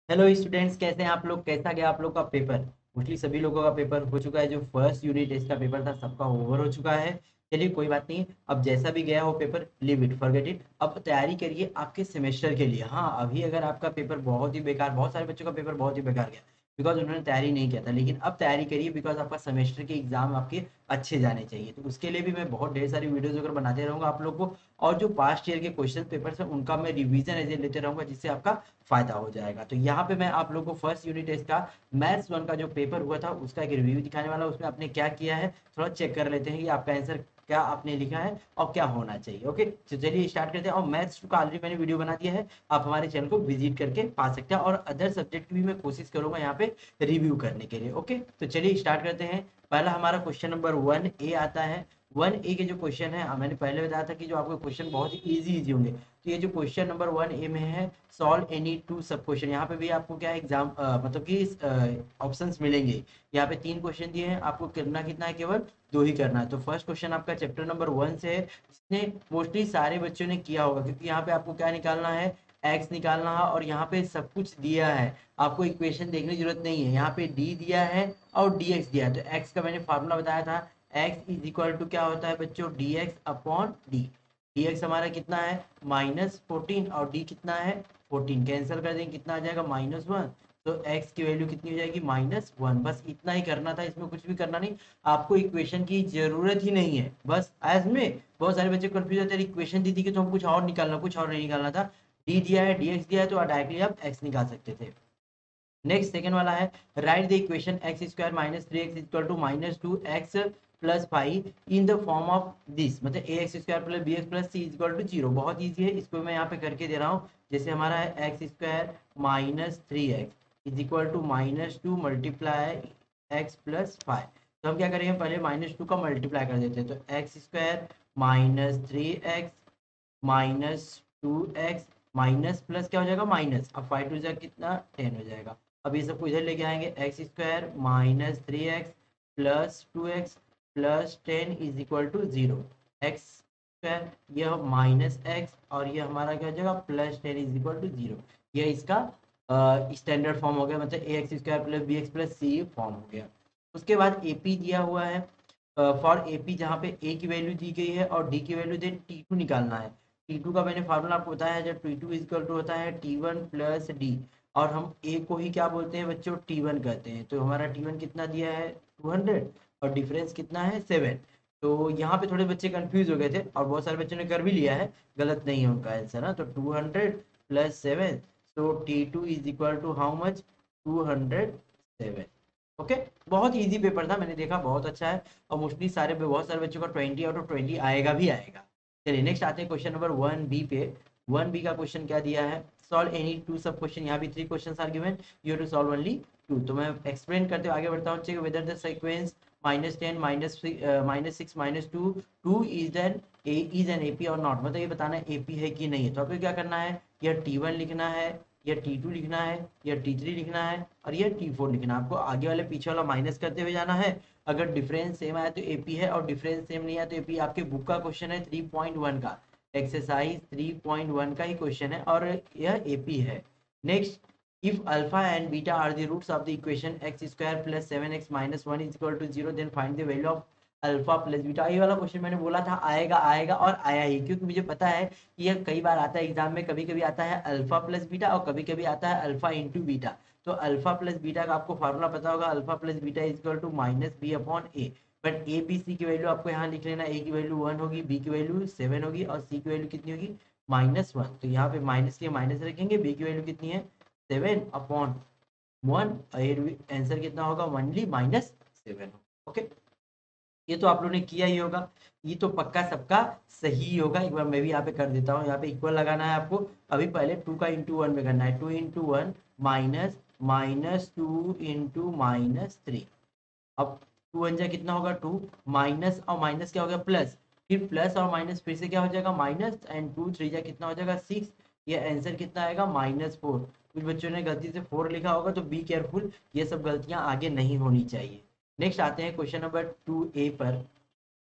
Hello students, कैसे हैं आप लोग? कैसा गया आप लोग का पेपर? मोस्टली सभी लोगों का पेपर हो चुका है। जो फर्स्ट यूनिट टेस्ट का पेपर था सबका ओवर हो चुका है। चलिए कोई बात नहीं, अब जैसा भी गया हो paper, leave it, forget it. अब तैयारी करिए आपके सेमेस्टर के लिए। हाँ, अभी अगर आपका पेपर बहुत ही बेकार, बहुत सारे बच्चों का पेपर बहुत ही बेकार गया बिकॉज उन्होंने तैयारी नहीं किया था, लेकिन अब तैयारी करिए बिकॉज आपका सेमेस्टर के एग्जाम आपके अच्छे जाने चाहिए। तो उसके लिए भी मैं बहुत ढेर सारी वीडियोज वगैरह बनाते रहूंगा आप लोग को। और जो पास्ट ईयर के क्वेश्चन पेपर्स हैं उनका मैं रिवीजन ऐसे लेते रहूंगा, जिससे आपका फायदा हो जाएगा। तो यहाँ पे मैं आप लोगों को फर्स्ट यूनिट टेस्ट का मैथ्स वन का जो पेपर हुआ था उसका एक रिव्यू दिखाने वाला हूँ। उसमें आपने क्या किया है थोड़ा चेक कर लेते हैं कि आपका आंसर क्या आपने लिखा है और क्या होना चाहिए। ओके, तो चलिए स्टार्ट करते हैं। और मैथ्स टू का ऑलरेडी मैंने वीडियो बना दिया है, आप हमारे चैनल को विजिट करके पा सकते हैं। और अदर सब्जेक्ट की भी मैं कोशिश करूंगा यहाँ पे रिव्यू करने के लिए। ओके, तो चलिए स्टार्ट करते हैं। पहला हमारा क्वेश्चन नंबर 1A आता है। 1A के जो क्वेश्चन है, मैंने पहले बताया था कि जो आपके क्वेश्चन बहुत ही इजी होंगे। तो ये जो क्वेश्चन नंबर 1A में है, solve any two sub question. यहाँ पे भी आपको क्या है एग्जाम मतलब कि ऑप्शंस मिलेंगे। यहाँ पे 3 क्वेश्चन दिए हैं, आपको करना कितना है, केवल 2 ही करना है। तो फर्स्ट क्वेश्चन आपका चैप्टर नंबर 1 से है, जिसने मोस्टली सारे बच्चों ने किया होगा, क्योंकि यहाँ पे आपको क्या निकालना है, एक्स निकालना है। और यहाँ पे सब कुछ दिया है, आपको इक्वेशन देखने की जरूरत नहीं है। यहाँ पे डी दिया है और डी एक्स दिया है। तो एक्स का मैंने फार्मूला बताया था, एक्स इज इक्वल टू क्या होता है बच्चों, d x upon d. D x हमारा कितना है, -14, और डी कितना है 14। कैंसिल कर देंगे, कितना आ जाएगा, -1। तो x की वैल्यू कितनी हो जाएगी, -1। बस इतना ही करना था, इसमें कुछ भी करना नहीं। आपको इक्वेशन की जरूरत ही नहीं है। बस एज में बहुत सारे बच्चे कंफ्यूज होते हैं, इक्वेशन दी थी कि तो हम कुछ और निकालना, कुछ और नहीं निकालना था। डी दिया है, डी एक्स दिया है, तो डायरेक्टली आप x निकाल सकते थे। नेक्स्ट सेकंड वाला है, write the equation x square minus 3x equal to -2x plus 5 in the form of this, मतलब a x square plus b x plus c equal to 0। बहुत ईजी है, इसको मैं यहाँ पे करके दे रहा हूँ। जैसे हमारा है x square -3x is equal to -2 multiply x plus 5। तो हम क्या करेंगे, पहले -2 का मल्टीप्लाई कर देते हैं। तो x square -3x -2x minus plus क्या हो जाएगा, माइनस। अब 5 टू जाएगा कितना, 10 हो जाएगा। अब ये सबको इधर लेके आएंगे, x square -3x plus 2x plus 10 is equal to 0। X square यह माइनस एक्स और ये हमारा क्या हो जाएगा, +10 इज इक्वल टू 0। ये इसका स्टैंडर्ड फॉर्म हो गया, मतलब a x square plus b x plus c form हो गया। उसके बाद ए पी दिया हुआ है, फॉर ए पी, जहाँ पे ए की वैल्यू दी गई है और डी की वैल्यू देन टी टू निकालना है। T2 का मैंने फार्मूला आपको बताया है, जब T2 इक्वल टू होता है T1 प्लस डी। और हम A को ही क्या बोलते हैं बच्चों, T1 कहते हैं। तो हमारा T1 कितना दिया है, 200, और डिफरेंस कितना है, 7। तो यहाँ पे थोड़े बच्चे कंफ्यूज हो गए थे, और बहुत सारे बच्चों ने कर भी लिया है, गलत नहीं है उनका आंसर ना। तो 200 प्लस 7, तो T2 is equal to how much, 207। Okay, बहुत इजी पेपर था, मैंने देखा बहुत अच्छा है। और मोस्टली सारे बहुत सारे बच्चों का 20 आउट ऑफ 20 आएगा भी आएगा। चलिए नेक्स्ट आते हैं क्वेश्चन नंबर 1B पे। 1B का क्वेश्चन क्या दिया है, solve any two sub question. यहाँ भी 3 question are given, you have to solve only 2। तो मैं एक्सप्लेन करते हुए आगे बढ़ता हूँ। Check whether the sequence -10 -6 -2 2 is an AP और नॉट, मतलब ये बताना है एपी है कि नहीं है। तो आपको क्या करना है, यह T1 लिखना है, यह T2 लिखना है, यह T3 लिखना है, और यह T4 लिखना है। आपको आगे वाले पीछे वाला माइनस करते हुए जाना है। अगर डिफरेंस सेम आया तो एपी है, और डिफरेंस सेम नहीं आया तो एपी। आपके बुक का क्वेश्चन है 3.1 का, एक्सरसाइज 3.1 का ही क्वेश्चन है, और यह एपी है। Next, if alpha and beta are the roots of the equation x square plus 7x minus 1 is equal to 0, then find the value of alpha plus beta. ये वाला question मैंने बोला था आएगा आएगा, और आया ही, क्योंकि मुझे पता है कि यह कई बार आता है एग्जाम में। कभी कभी आता है अल्फा प्लस बीटा, और कभी कभी आता है अल्फा इंटू बीटा। तो अल्फा प्लस बीटा का आपको फार्मूला पता होगा, alpha plus beta is equal to -b upon a. But a b c की वैल्यू आपको यहाँ लिख लेना, ए की वैल्यू 1 होगी, बी की वैल्यू 7 होगी, और सी की वैल्यू कितनी होगी, -1। तो यहाँ पे माइनस के माइनस रखेंगे, बी की वैल्यू कितनी है, 7/1। आंसर कितना होगा, ओनली -7। ओके, ये तो आप लोगों ने किया ही होगा, ये तो पक्का सबका सही ही होगा। एक बार मैं भी यहाँ पे कर देता हूँ, यहाँ पे इक्वल लगाना है आपको। अभी पहले 2 का इंटू 1 में करना है, 2 × 1 माइनस -2 × -3। अब 2 वन जा कितना होगा, 2, माइनस और माइनस क्या हो गया, प्लस। फिर प्लस और माइनस फिर से क्या हो जाएगा, माइनस, एंड 2 3 जा कितना हो जाएगा, 6। ये आंसर कितना आएगा, -4। कुछ बच्चों ने गलती से 4 लिखा होगा, तो बी केयरफुल, ये सब गलतियां आगे नहीं होनी चाहिए। नेक्स्ट आते हैं क्वेश्चन नंबर 2A पर।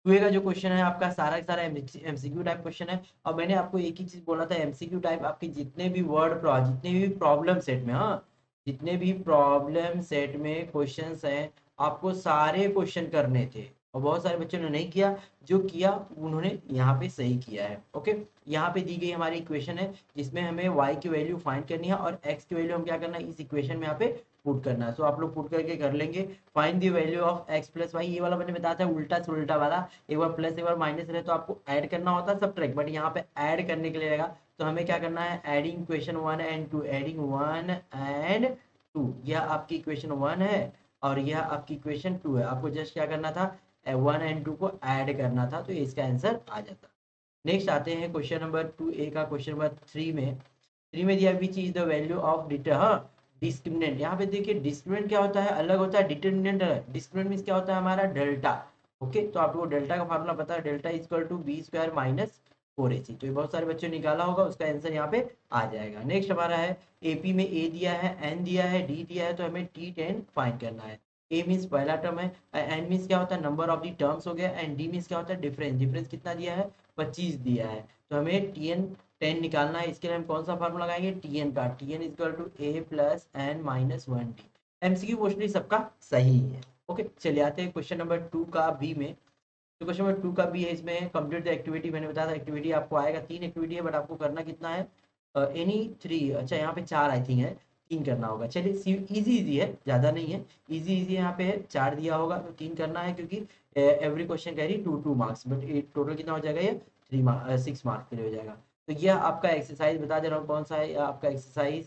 टू का जो क्वेश्चन है आपका सारा का सारा एमसीक्यू टाइप क्वेश्चन है। और मैंने आपको एक ही चीज बोला था, एमसीक्यू टाइप आपके जितने भी जितने भी प्रॉब्लम सेट में, हाँ, जितने भी प्रॉब्लम सेट में क्वेश्चंस हैं आपको सारे क्वेश्चन करने थे। और बहुत सारे बच्चों ने नहीं किया, जो किया उन्होंने यहाँ पे सही किया है। ओके, यहाँ पे दी गई हमारी इक्वेशन है जिसमें हमें y की वैल्यू फाइंड करनी है और x की वैल्यू हम क्या करना है इस इक्वेशन में यहाँ पे पुट करना है। सो आप लोग पुट करके कर लेंगे। Find the value of x plus y, ये वाला मैंने बताया था उल्टा से उल्टा वाला, एक बार प्लस एक बार माइनस रहे तो आपको ऐड करना होता है सब्ट्रैक्ट, बट यहाँ पे ऐड करने के लिए रहेगा। तो हमें क्या करना है, adding equation 1 and 2, adding 1 and 2, यह आपकी इक्वेशन 1 है और यह आपकी इक्वेशन 2 है। आपको जस्ट क्या करना था, 1 एंड 2 को ऐड करना था, तो इसका आंसर आ जाता। नेक्स्ट आते हैं क्वेश्चन नंबर 2a का। क्वेश्चन नंबर 3 में दिया which is the value of discriminant. यहाँ पे देखिए डिस्क्रिमिनेंट क्या होता है, अलग होता है, डिटरमिनेंट अलग। डिस्क्रिमिनेंट मींस क्या होता है हमारा डेल्टा। ओके, तो आपको डेल्टा का फार्मूला पता है, delta is equal to b square minus 4ac। तो ये बहुत सारे बच्चों ने निकाला होगा, उसका आंसर यहाँ पे आ जाएगा। नेक्स्ट हमारा है एपी में ए दिया है, एन दिया है, डी दिया है, तो हमें टी10 फाइंड करना है। ए मीन्स पहला टर्म है, एन मीन्स क्या होता है नंबर ऑफ द टर्म्स हो गया, एंड डी मीन्स क्या होता है डिफरेंस। डिफरेंस कितना दिया है, 25 दिया है। तो हमें टी10 निकालना है। इसके लिए हम कौन सा फार्मूला लगाएंगे, टीएन का। T n is equal to a plus n minus 1 t. MCQ mostly सबका सही है। ओके, चलिए आते हैं क्वेश्चन नंबर 2 का बी में। तो क्वेश्चन नंबर 2 का बी है, इसमें कंप्लीट द एक्टिविटी। मैंने बताया था एक्टिविटी आपको आएगा, 3 एक्टिविटी है, बट आपको करना कितना है, एनी 3, अच्छा यहाँ पे 4 आई थिंक है, 3 करना होगा। चलिए इजी इजी है, ज़्यादा नहीं है, इजी इजी यहाँ पे है। 4 दिया होगा तो 3 करना है, क्योंकि every question carry 2 marks, but total कितना हो जाएगा ये 6 मार्क्स के लिए हो जाएगा। तो यह आपका एक्सरसाइज बता दे रहा हूँ कौन सा है, आपका एक्सरसाइज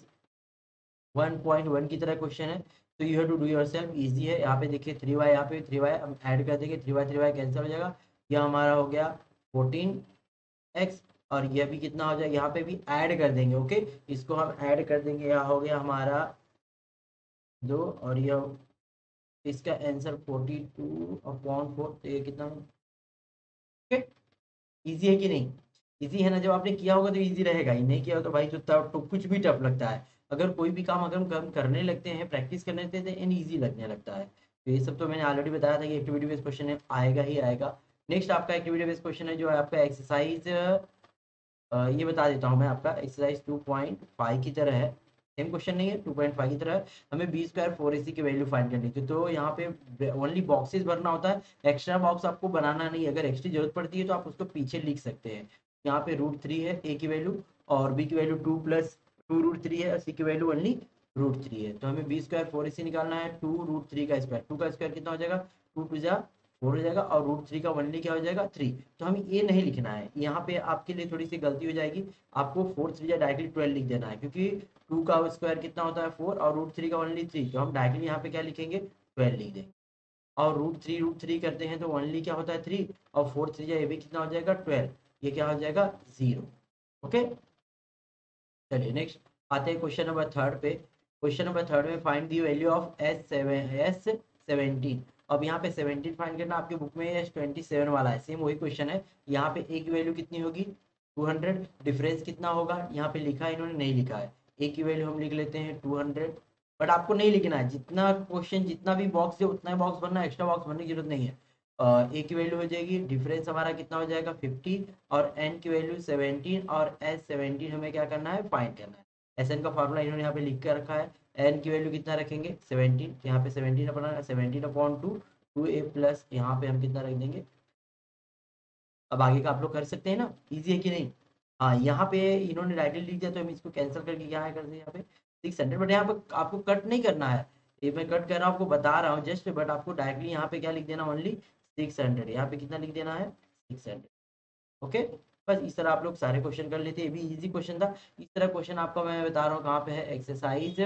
1.1 की तरह क्वेश्चन है। तो you have to do yourself, easy है। यहाँ पे देखिए 3y, यहाँ पे 3y हम ऐड कर देंगे, 3y कैंसिल हो जाएगा। यह हमारा हो गया 14x, और यह भी कितना हो जाएगा, यहाँ पे भी ऐड कर देंगे। ओके, इसको हम ऐड कर देंगे, यह हो गया हमारा 2, और यह इसका आंसर 42/4। तो ये कितना, ओके, इजी है कि नहीं, इजी है ना। जब आपने किया होगा तो इजी रहेगा ही, नहीं किया हो तो भाई जो तो कुछ भी टफ लगता है। अगर कोई भी काम अगर हम करने लगते हैं, प्रैक्टिस करने लगते हैं, तो इजी लगने लगता है। तो ये सब तो मैंने ऑलरेडी बताया था कि एक्टिविटी बेस्ड क्वेश्चन है, आएगा ही आएगा। नेक्स्ट आपका एक्टिविटी बेस्ड क्वेश्चन है जो है आपका एक्सरसाइज, ये बता देता हूँ मैं, आपका एक्सरसाइज 2.5 की तरह है। सेम क्वेश्चन नहीं है, 2.5 की तरह है। हमें बी स्क्वायर 4ac की वैल्यू फाइंड करनी थी। तो यहाँ पे ओनली बॉक्सेस भरना होता है, एक्स्ट्रा बॉक्स आपको बनाना नहीं है। अगर एक्स्ट्रा जरूरत पड़ती है तो आप उसको पीछे लिख सकते हैं। यहाँ पे √3 है ए की वैल्यू, और बी की वैल्यू 2 + 2√3 है, और सी की वैल्यू ओनली √3 है। तो हमें बी स्क्वायर 4ac निकालना है, 2√3 का स्क्वायर, 2 का स्क्वायर कितना हो जाएगा, 2 × 4 हो जाएगा, और √3 का ओनली क्या हो जाएगा 3। तो हमें ये नहीं लिखना है, यहाँ पे आपके लिए थोड़ी सी गलती हो जाएगी। आपको 4 3 डायरेक्टली 12 लिख देना है, क्योंकि 2 का स्क्वायर कितना होता है 4, और √3 का ओनली 3, तो हम डायरेक्टली यहाँ पे क्या लिखेंगे 12 लिख देंगे। और √3 करते हैं तो ओनली क्या होता है 3, और 4 3 ये भी कितना हो जाएगा 12, ये क्या हो जाएगा 0। ओके, चलिए नेक्स्ट आते हैं क्वेश्चन नंबर 3 पे। क्वेश्चन नंबर 3 में find the value of S17। अब यहाँ पे 17 फाइंड करना, आपके बुक में S27 वाला है, सेम वही क्वेश्चन है। यहाँ पे ए की वैल्यू कितनी होगी 200, डिफरेंस कितना होगा यहाँ पे लिखा है, इन्होंने नहीं लिखा है। ए की वैल्यू हम लिख लेते हैं 200, बट आपको नहीं लिखना है, जितना क्वेश्चन जितना भी बॉक्स है उतना ही बॉक्स भरना, एक्स्ट्रा बॉक्स भरने की जरूरत नहीं है। ए की वैल्यू हो जाएगी, डिफरेंस हमारा कितना हो जाएगा 50, और एन की वैल्यू 17, और S17 हमें क्या करना है फाइंड करना है। एस एन का फार्मूला इन्होंने यहाँ पे लिख कर रखा है। एन की वैल्यू कितना रखेंगे 17, तो यहाँ पे 17 अपना 17/2, 2a प्लस यहाँ पे हम कितना रख देंगे। अब आगे का आप लोग कर सकते हैं ना, इजी है कि नहीं। हाँ, यहाँ पे इन्होंने डायरेक्टली लिख दिया, तो हम इसको कैंसिल करके क्या है कर दें यहाँ पे 600, बट यहाँ पे आपको कट नहीं करना है। ये मैं कट कर रहा हूँ, आपको बता रहा हूँ जस्ट, बट आपको डायरेक्टली यहाँ पे क्या लिख देना, ओनली 600। यहाँ पे कितना लिख देना है 600। ओके, बस इस तरह आप लोग सारे क्वेश्चन कर लेते हैं, ये भी इजी क्वेश्चन था। इस तरह क्वेश्चन आपका मैं बता रहा हूँ कहाँ पे है, एक्सरसाइज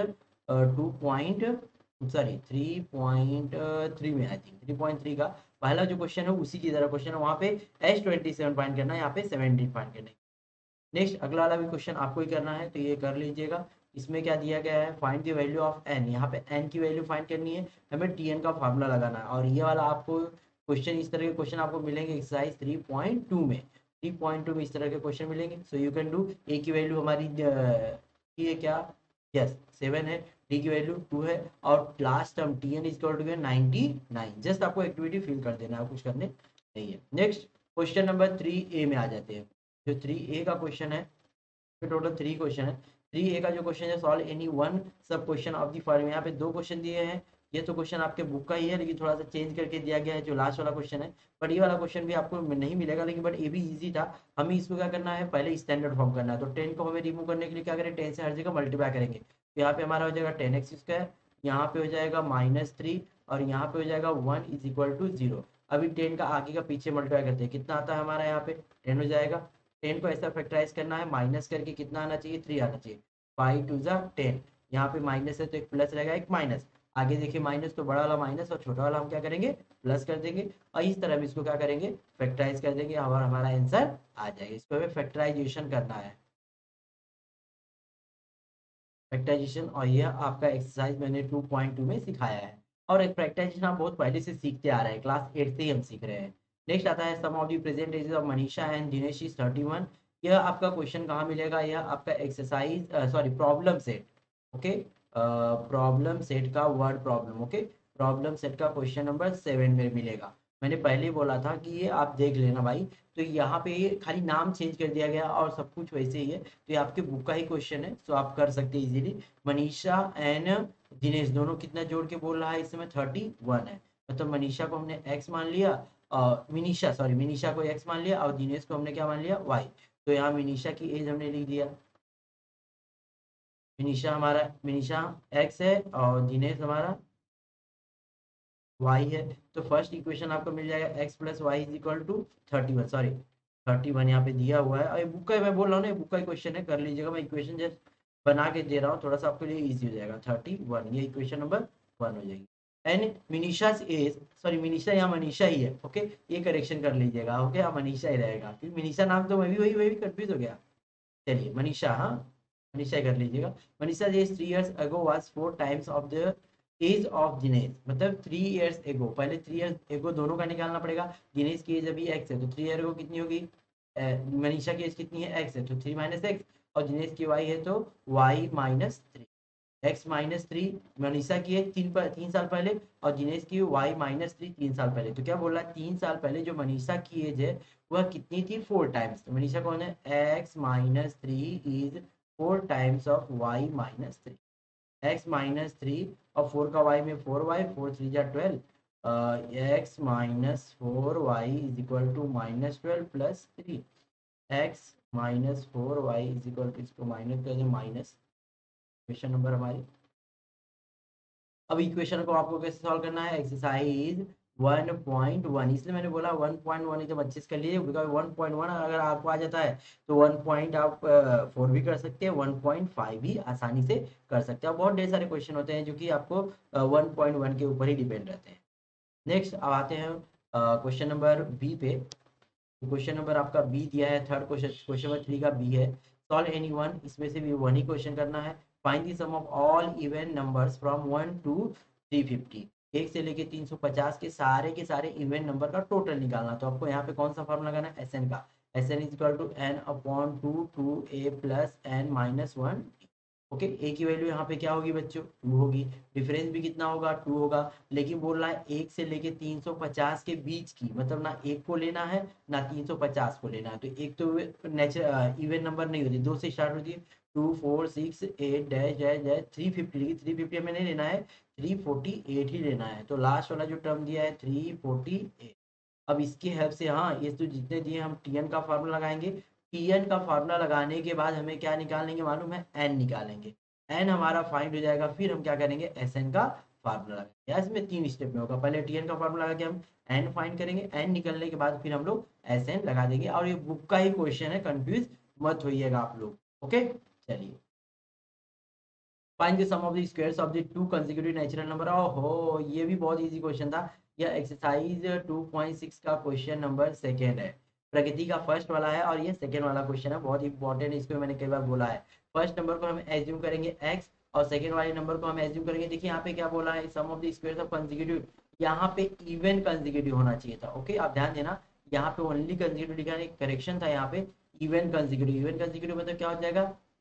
3.3 में, आई थिंक 3.3 का पहला जो क्वेश्चन है उसी की तरह क्वेश्चन है, वहाँ पे S27 फाइंड करना है, यहाँ पे 17 फाइंड करना है। नेक्स्ट अगला वाला भी क्वेश्चन आपको ही करना है, तो ये कर लीजिएगा। इसमें क्या दिया गया है, find the value of n, यहाँ पे n की वैल्यू फाइंड करनी है, हमें tn का फार्मूला लगाना है। और ये वाला आपको क्वेश्चन, इस तरह के क्वेश्चन आपको मिलेंगे एक्सरसाइज 3.2 में। 3.2 में इस तरह के क्वेश्चन मिलेंगे। So you can do. A की वैल्यू हमारी ये क्या, यस 7 है, डी की वैल्यू 2 है, और last term tn is equal to 99। Just आपको एक्टिविटी फिल कर देना है, कुछ करने नहीं है। नेक्स्ट क्वेश्चन नंबर 3A में आ जाते हैं। जो 3A का क्वेश्चन है, टोटल 3 क्वेश्चन है। 3A का जो क्वेश्चन है, solve any one sub question of the following. यहाँ पे 2 क्वेश्चन दिए हैं। ये तो क्वेश्चन आपके बुक का ही है, लेकिन थोड़ा सा चेंज करके दिया गया है जो लास्ट वाला क्वेश्चन है। बट ये वाला क्वेश्चन भी आपको नहीं मिलेगा, लेकिन बट ये भी ईजी था। हमें इसको क्या करना है, पहले स्टैंडर्ड फॉर्म करना है। तो 10 को हमें रिमूव करने के लिए क्या करें, 10 से हर जगह मल्टीप्लाई करेंगे। तो यहाँ पे हमारा हो जाएगा 10x², यहाँ पे हो जाएगा -3, और यहाँ पे हो जाएगा 1 = 0। अभी 10 का आगे का पीछे मल्टीप्लाई करते हैं, कितना आता है हमारा यहाँ पे 10 हो जाएगा। 10 को ऐसा फैक्टराइज करना है, माइनस करके कितना आना चाहिए, 3 आना चाहिए। 5 2 ज़ा 10, यहाँ पे माइनस है तो एक प्लस रहेगा, एक माइनस। आगे देखिए माइनस तो बड़ा वाला माइनस, और छोटा वाला हम क्या करेंगे, प्लस कर देंगे। और इस तरह हम इसको क्या करेंगे, फैक्टराइज कर देंगे, और हमारा आंसर आ जाएगा। इसको हमें फैक्टराइजेशन करना है, फैक्टराइजेशन। और यह आपका एक्सरसाइज मैंने 2.2 में सिखाया है। और एक फैक्टराइजेशन आप बहुत पहले से सीखते आ रहे हैं, क्लास 8 से ही हम सीख रहे हैं। नेक्स्ट आता है sum of the present ages of Manisha and Dinesh is 31। यह आपका क्वेश्चन कहाँ मिलेगा, यह आपका exercise sorry problem set, okay, problem set का word problem, okay, problem set का क्वेश्चन नंबर 7 में मिलेगा। मैंने पहले ही बोला था कि ये आप देख लेना भाई। तो यहाँ पे ये खाली नाम चेंज कर दिया गया और सब कुछ वैसे ही है। तो ये आपके बुक का ही क्वेश्चन है, तो आप कर सकते हैं इजीली। मनीषा एंड दिनेश दोनों कितना जोड़ के बोल रहा है, इस समय 31 है। मतलब मनीषा को हमने एक्स मान लिया, मिनीषा को एक्स मान लिया, और दिनेश को हमने क्या मान लिया, वाई। तो यहाँ मिनीषा की एज हमने लिख दिया। मिनीषा एक्स है और दिनेश हमारा वाई है। तो फर्स्ट इक्वेशन आपको मिल जाएगा x + y = 31, सॉरी 31 यहाँ पे दिया हुआ है। और ये बुक का मैं बोल रहा हूँ ना, ये बुक का क्वेश्चन है, कर लीजिएगा। मैं इक्वेशन जस्ट बना के दे रहा हूँ, थोड़ा सा आपके लिए इजी हो जाएगा। 31, ये इक्वेशन नंबर 1 हो जाएगी। And Minisha's age, sorry Minisha या मनीषा ही है, ओके, ये करेक्शन कर लीजिएगा, ओके, हाँ मनीषा ही रहेगा, क्योंकि मिनीषा नाम तो मैं भी वही वही कंफ्यूज हो गया। चलिए मनीषा, हाँ मनीषा ही कर लीजिएगा। Manisha age 3 years ago was 4 times of the age of Dinesh. मतलब 3 years ago, पहले 3 years ago दोनों का निकालना पड़ेगा। दिनेश की एज अभी एक्स है, तो 3 year ago कितनी होगी, मनीषा की एज कितनी है, एक्स है, तो 3 - x। और दिनेश की वाई है, तो y - 3, x - 3। मनीषा की एज 3 साल पहले, और दिनेश की y - 3 3 साल पहले। तो क्या बोल रहा है, 3 साल पहले जो मनीषा की एज है वह कितनी थी, 4 टाइम्स। तो मनीषा कौन है, x - 3 is 4 times of y - 3। x - 3 और 4 का y में 4y, 4 3 जा 12, x - 4y = -12 + 3। x - 4y इसको माइनस कर दे, माइनस क्वेश्चन नंबर हमारी। अब इक्वेशन को आपको कैसे सॉल्व करना है, एक्सरसाइज 1.1, इसलिए मैंने बोला 1.1 एकदम अच्छे से कर लीजिए, बिकॉज 1.1 अगर आपको आ जाता है तो 1.4 भी कर सकते हैं, 1.5 भी आसानी से कर सकते हैं। बहुत ढेर सारे क्वेश्चन होते हैं जो कि आपको 1.1 के ऊपर ही डिपेंड रहते हैं। नेक्स्ट अब आते हैं क्वेश्चन नंबर बी पे। क्वेश्चन नंबर आपका बी दिया है, थर्ड क्वेश्चन, क्वेश्चन नंबर 3 का बी है। सॉल्व एनी वन, इसमें से भी वन ही क्वेश्चन करना है। Find the sum of all even numbers from 1 to 350। 1 से लेके 350 के सारे इवन नंबर का टोटल निकालना। तो आपको यहाँ पे कौन सा फॉर्मूला लगाना है, एस एन का। S n is equal to n/2 2a + n - 1। Okay, a की वैल्यू यहाँ पे क्या होगी बच्चों, 2 होगी। डिफरेंस भी कितना होगा, 2 होगा। लेकिन बोल रहा है 1 से लेके 350 के बीच की, मतलब ना 1 को लेना है ना 350 को लेना है। तो एक तो नेचुरल इवन नंबर नहीं होती, 2 से स्टार्ट होती है। 2 4 6 8 डैश डैश डैश 350, 350 हमें नहीं लेना है, 348 ही लेना है। तो लास्ट वाला जो टर्म दिया है 348। अब इसकी हेल्प से, हाँ ये तो जितने दिए हम टी एन का फार्मूला लगाएंगे। टी एन का फार्मूला लगाने के बाद हमें क्या निकालेंगे मालूम है, एन निकालेंगे। एन हमारा फाइंड हो जाएगा, फिर हम क्या करेंगे, एस एन का फार्मूला लगाएंगे। इसमें 3 स्टेप में होगा, पहले टी एन का फार्मूला लगा के हम एन फाइंड करेंगे, एन निकलने के बाद फिर हम लोग एस एन लगा देंगे। और ये बुक का ही क्वेश्चन है, कंफ्यूज मत होइएगा आप लोग, ओके। चलिए, find the sum of the squares of the 2 consecutive natural number. ओहो, ये भी बहुत इजी क्वेश्चन था। यह एक्सरसाइज 2.6 का क्वेश्चन नंबर सेकेंड है। प्रगति का फर्स्ट वाला है और ये सेकेंड वाला क्वेश्चन है, बहुत इंपॉर्टेंट, इसको मैंने कई बार बोला है। फर्स्ट नंबर को हम एज्यूम करेंगे x, और सेकेंड वाले नंबर को हम एज्यूम करेंगे, देखिए यहाँ पे क्या बोला है, sum of the squares of consecutive. यहाँ पे इवन कंसेक्यूटिव होना चाहिए था, ओके, आप ध्यान देना। यहाँ पे ओनली कंसेक्यूटिव लिखा है, करेक्शन था यहाँ पे, इवन कंसेक्यूटिव। इवन कंसेक्यूटिव मतलब क्या हो जाएगा,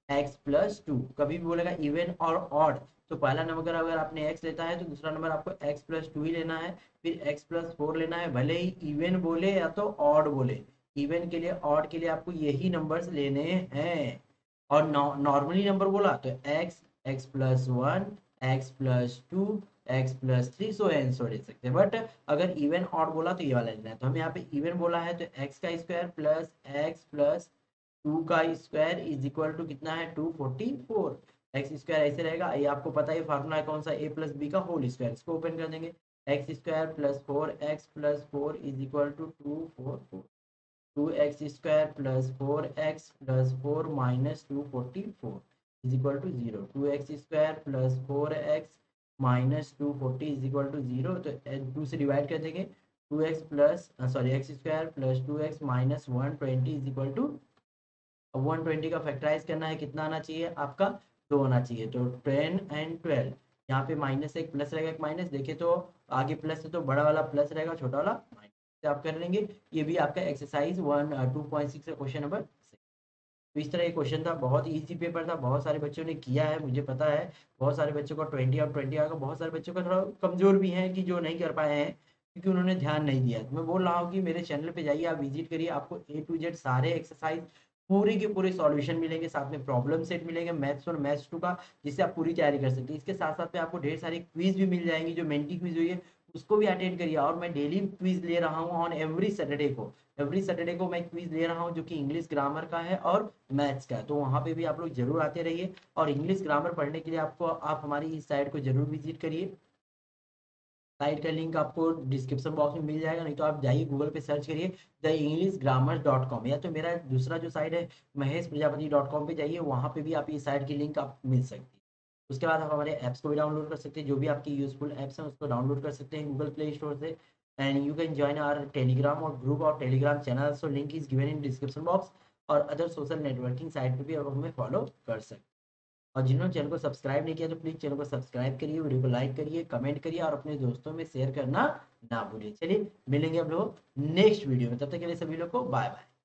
x प्लस 2। कभी भी बोलेगा इवन और ऑड तो पहला नंबर अगर आपने x लेता है तो दूसरा नंबर आपको x प्लस 2 ही लेना है, फिर x प्लस 4 लेना है, भले ही इवन बोले या तो ऑड बोले। इवन के लिए ऑड के लिए आपको यही नंबर्स लेने हैं। और नॉर्मली नंबर बोला तो x, x plus 1, x plus 2, x plus 3 so and so ले सकते हैं। बट अगर इवन ऑड बोला तो ये वाला लेना है। तो हम यहाँ पे इवन बोला है तो x का स्क्वायर प्लस x प्लस 2 का स्क्वायर इज इक्वल टू कितना है 244। एक्स स्क्वायर ऐसे रहेगा, ये आपको पता है फार्मूला है कौन सा, ए प्लस बी का होल स्क्वायर। इसको ओपन कर देंगे, x square plus 4x plus 4 is equal to 244। 2x square plus 4x plus 4 minus 244 is equal to 0। 2x square plus 4x minus 240 is equal to 0। तो 2 से divide कर देंगे, 2x plus sorry x square plus 2x minus 120 is equal to, अब 120 का factorise करना है, कितना आना चाहिए आपका 2 आना चाहिए। तो 10 एंड 12, यहाँ पे माइनस एक प्लस रहेगा, एक माइनस, देखे तो आगे प्लस है तो बड़ा वाला प्लस रहेगा, छोटा वाला माइनस से आप कर लेंगे। ये भी आपका एक्सरसाइज 2.6 का क्वेश्चन नंबर 6। तो इस तरह ये क्वेश्चन था, बहुत इजी पेपर था, बहुत सारे बच्चों ने किया है, मुझे पता है। बहुत सारे बच्चों का 20 और 20 आएगा, बहुत सारे बच्चों का थोड़ा कमजोर भी है कि जो नहीं कर पाए हैं क्योंकि उन्होंने ध्यान नहीं दिया। तो मैं बोल रहा हूँ कि मेरे चैनल पे जाइए, आप विजिट करिए, आपको A to Z सारे एक्सरसाइज पूरे के पूरे सॉल्यूशन मिलेंगे, साथ में प्रॉब्लम सेट मिलेंगे मैथ्स और मैथ्स 2 का, जिससे आप पूरी तैयारी कर सकते हैं। इसके साथ साथ में आपको ढेर सारी क्विज भी मिल जाएंगी, जो मेंटी क्विज हुई है उसको भी अटेंड करिए। और मैं डेली क्विज ले रहा हूँ ऑन एवरी सैटरडे को, एवरी सैटरडे को मैं क्विज ले रहा हूँ जो कि इंग्लिश ग्रामर का है और मैथ्स का है। तो वहाँ पे भी आप लोग जरूर आते रहिए। और इंग्लिश ग्रामर पढ़ने के लिए आपको आप हमारी इस साइट को जरूर विजिट करिए। साइट का लिंक आपको डिस्क्रिप्शन बॉक्स में मिल जाएगा, नहीं तो आप जाइए गूगल पे सर्च करिए theinglishgrammar.com, या तो मेरा दूसरा जो साइट है maheshprajapati.com पे जाइए, वहाँ पे भी आप ये साइट की लिंक आप मिल सकती है। उसके बाद आप हमारे ऐप्स को भी डाउनलोड कर सकते हैं, जो भी आपकी यूजफुल ऐप्स हैं उसको डाउनलोड कर सकते हैं गूगल प्ले स्टोर से। And you can join our Telegram और ग्रुप और Telegram channel, so link is given in description box. और अदर सोशल नेटवर्किंग साइट पे भी आप हमें फॉलो कर सकते हैं। और जिन्होंने चैनल को सब्सक्राइब नहीं किया तो प्लीज चैनल को सब्सक्राइब करिए, वीडियो को लाइक करिए, कमेंट करिए और अपने दोस्तों में शेयर करना ना भूलिए। चलिए मिलेंगे हम लोग नेक्स्ट वीडियो में, तब तक के लिए सभी लोग को बाय बाय।